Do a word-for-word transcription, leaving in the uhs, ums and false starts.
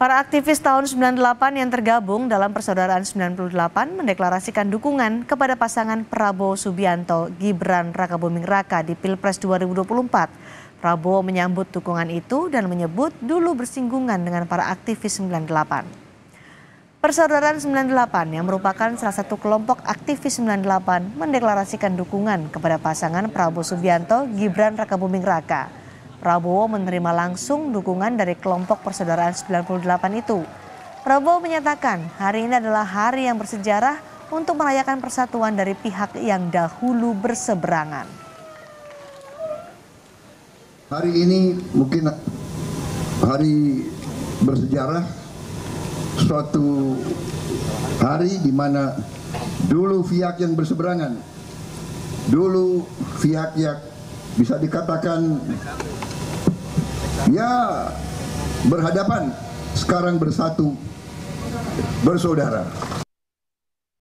Para aktivis tahun sembilan puluh delapan yang tergabung dalam Persaudaraan sembilan puluh delapan mendeklarasikan dukungan kepada pasangan Prabowo Subianto Gibran Rakabuming Raka di Pilpres dua ribu dua puluh empat. Prabowo menyambut dukungan itu dan menyebut dulu bersinggungan dengan para aktivis sembilan puluh delapan. Persaudaraan sembilan puluh delapan yang merupakan salah satu kelompok aktivis sembilan puluh delapan mendeklarasikan dukungan kepada pasangan Prabowo Subianto Gibran Rakabuming Raka. Prabowo menerima langsung dukungan dari kelompok Persaudaraan sembilan puluh delapan itu. Prabowo menyatakan hari ini adalah hari yang bersejarah untuk merayakan persatuan dari pihak yang dahulu berseberangan. Hari ini mungkin hari bersejarah, suatu hari di mana dulu pihak yang berseberangan, dulu pihak yang bisa dikatakan ya berhadapan, sekarang bersatu, bersaudara.